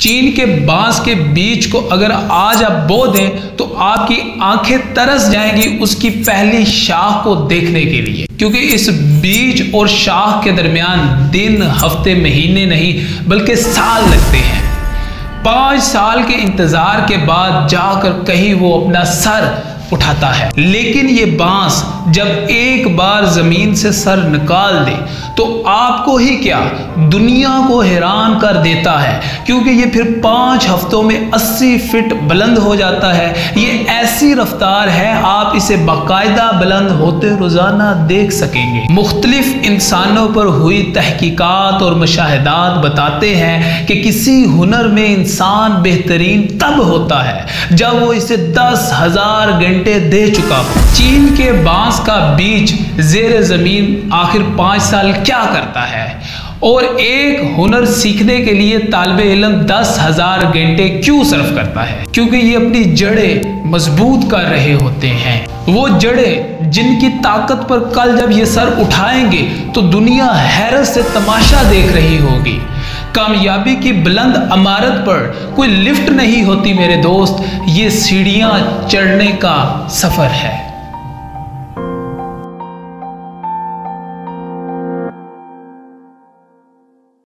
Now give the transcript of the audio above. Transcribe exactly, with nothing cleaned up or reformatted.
चीन के बांस के बीज को अगर आज आप बो दें तो आपकी आंखें तरस जाएंगी उसकी पहली शाख को देखने के लिए, क्योंकि इस बीज और शाख के दरमियान दिन, हफ्ते, महीने नहीं बल्कि साल लगते हैं। पांच साल के इंतजार के बाद जाकर कहीं वो अपना सर उठाता है। लेकिन ये बांस जब एक बार जमीन से सर निकाल दे तो आपको ही क्या दुनिया को हैरान कर देता है, क्योंकि ये फिर पांच हफ्तों में अस्सी फीट बुलंद हो जाता है। ये ऐसी रफ्तार है आप इसे बाकायदा बुलंद होते रोजाना देख सकेंगे। मुख्तलिफ इंसानों पर हुई तहकीकात और मुशाहिदात बताते हैं कि किसी हुनर में इंसान बेहतरीन तब होता है जब वो इसे दस हजार घंटे दे चुका हो। चीन के बांस का बीज जेर जमीन आखिर पांच साल क्या करता है, और एक हुनर सीखने के लिए तालिबे इल्म दस हजार घंटे क्यों सर्फ करता है? क्योंकि ये अपनी जड़ें मजबूत कर रहे होते हैं। वो जड़ें जिनकी ताकत पर कल जब ये सर उठाएंगे तो दुनिया हैरत से तमाशा देख रही होगी। कामयाबी की बुलंद इमारत पर कोई लिफ्ट नहीं होती मेरे दोस्त, ये सीढ़ियां चढ़ने का सफर है।